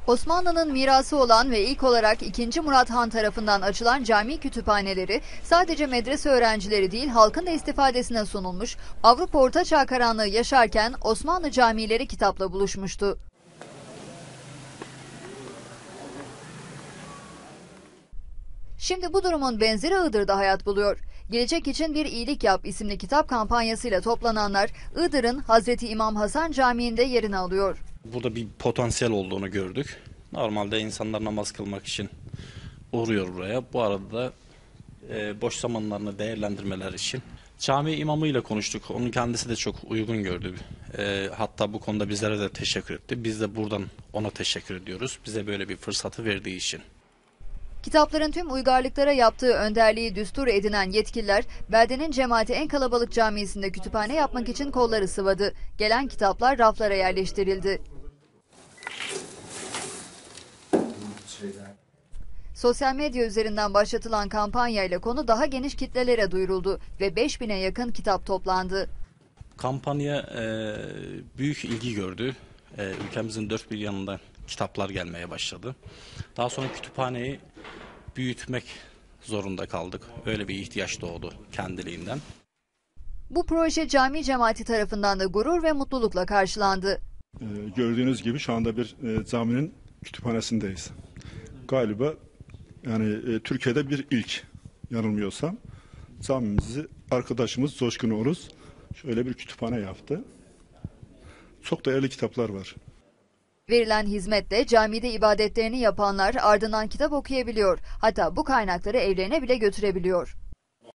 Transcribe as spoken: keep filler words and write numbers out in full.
Osmanlı'nın mirası olan ve ilk olarak ikinci. Murat Han tarafından açılan cami kütüphaneleri sadece medrese öğrencileri değil halkın da istifadesine sunulmuş, Avrupa Ortaçağ karanlığı yaşarken Osmanlı camileri kitapla buluşmuştu. Şimdi bu durumun benzeri Iğdır'da hayat buluyor. Gelecek için bir iyilik yap isimli kitap kampanyasıyla toplananlar Iğdır'ın Hazreti İmam Hasan Camii'nde yerini alıyor. Burada bir potansiyel olduğunu gördük. Normalde insanlar namaz kılmak için uğruyor buraya. Bu arada da e, boş zamanlarını değerlendirmeler için cami imamıyla konuştuk. Onun kendisi de çok uygun gördü. E, hatta bu konuda bizlere de teşekkür etti. Biz de buradan ona teşekkür ediyoruz. Bize böyle bir fırsatı verdiği için. Kitapların tüm uygarlıklara yaptığı önderliği düstur edinen yetkililer, beldenin cemaati en kalabalık camisinde kütüphane yapmak için kolları sıvadı. Gelen kitaplar raflara yerleştirildi. Sosyal medya üzerinden başlatılan kampanyayla konu daha geniş kitlelere duyuruldu ve beş bine yakın kitap toplandı. Kampanya e, büyük ilgi gördü. E, ülkemizin dört bir yanından kitaplar gelmeye başladı. Daha sonra kütüphaneyi büyütmek zorunda kaldık. Öyle bir ihtiyaç doğdu kendiliğinden. Bu proje cami cemaati tarafından da gurur ve mutlulukla karşılandı. Ee, gördüğünüz gibi şu anda bir e, caminin kütüphanesindeyiz. Galiba yani e, Türkiye'de bir ilk, yanılmıyorsam. Camimizi arkadaşımız Coşkun Oruz şöyle bir kütüphane yaptı. Çok değerli kitaplar var. Verilen hizmetle camide ibadetlerini yapanlar ardından kitap okuyabiliyor. Hatta bu kaynakları evlerine bile götürebiliyor.